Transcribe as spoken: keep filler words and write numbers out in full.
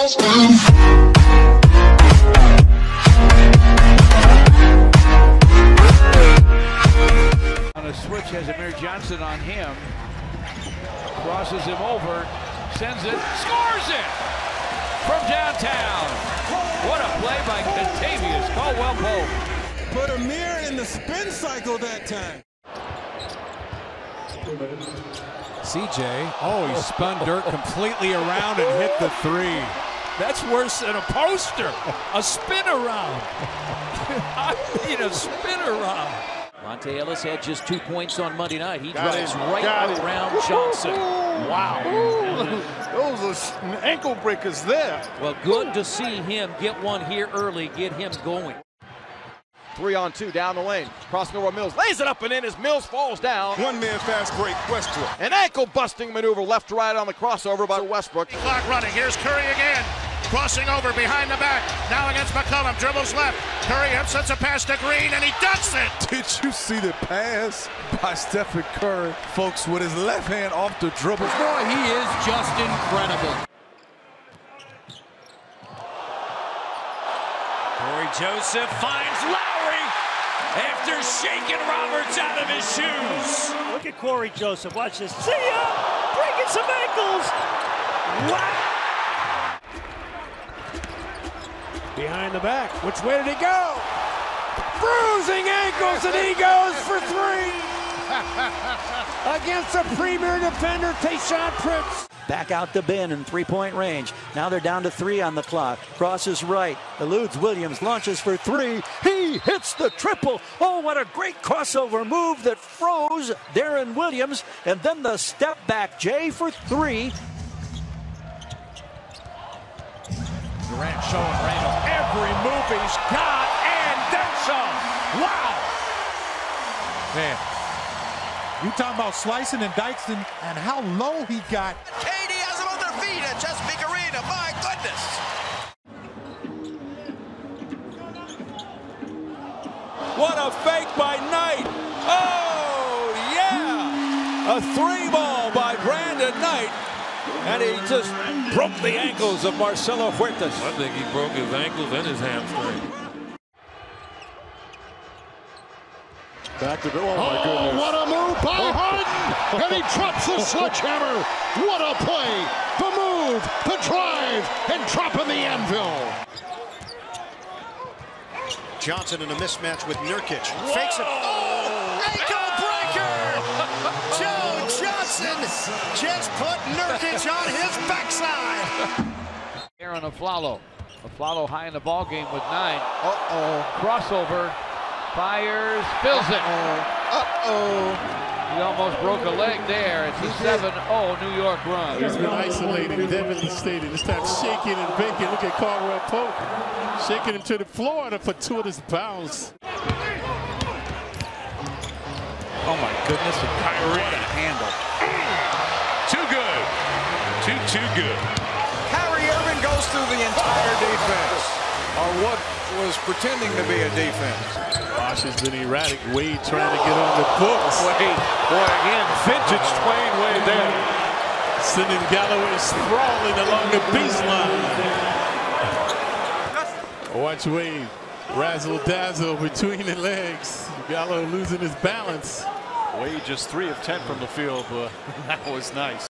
On a switch has Amir Johnson on him. Crosses him over, sends it, scores it from downtown. What a play by Contavious Caldwell-Pope. Put Amir in the spin cycle that time. C J, oh, he spun Dirk completely around and hit the three. That's worse than a poster, a spin around. I mean, a spin around. Monte Ellis had just two points on Monday night. He Got drives it. right Got around it. Johnson. Wow. Those are ankle breakers there. Well, good to see him get one here early, get him going. Three on two down the lane. Crossing over Mills. Lays it up and in as Mills falls down. One man fast break, Westbrook. An ankle busting maneuver left to right on the crossover by Westbrook. Clock running. Here's Curry again. Crossing over behind the back. Now against McCollum. Dribbles left. Curry sends a pass to Green and he dunks it. Did you see the pass by Stephen Curry? Folks, with his left hand off the dribble. Boy, he is just incredible. Corey Joseph finds Lowry after shaking Roberts out of his shoes. Look at Corey Joseph. Watch this. See ya! Breaking some ankles. Wow! Behind the back. Which way did he go? Bruising ankles, and he goes for three. Against the premier defender, Tayshaun Prince. Back out to Ben in three-point range. Now they're down to three on the clock. Crosses right. Eludes Williams. Launches for three. He hits the triple. Oh, what a great crossover move that froze Darren Williams. And then the step back Jay for three. Durant showing Randall every move he's got and then some. Wow. Man, you talking about slicing and dicing and how low he got. K D has him on their feet at Chesapeake Arena. My goodness. What a fake by Knight. Oh, yeah. A three ball by Brandon Knight. And he just broke the ankles of Marcelo Huertas. I think he broke his ankles and his hamstring. Back to the, oh my Oh, goodness. what a move by Harden! And he drops the sledgehammer. What a play! The move, the drive, and dropping the anvil. Johnson in a mismatch with Nurkic. Fakes it. Oh, ankle breaker! Joe Johnson just put Nurkic on his backside. Aaron Aflalo. Aflalo high in the ball game with nine. Uh-oh. Crossover. Fires. Fills it. Uh-oh. He almost broke a leg there. It's a seven oh New York run. He's been isolated, devastated. This time shaking and baking. Look at Caldwell Pope. Shaking him to the floor on a fortuitous bounce. Oh my goodness, and Kyrie. What a handle. Too good. Too, too good. Kyrie Irving goes through the entire defense, or what was pretending to be a defense. Bosh has been erratic. Wade trying to get on the books. Wade, boy, again, vintage Dwayne Wade there. Sending Galloway sprawling along the baseline. Watch Wade razzle dazzle between the legs. Gallo losing his balance. Wade just three of ten from the field, but that was nice.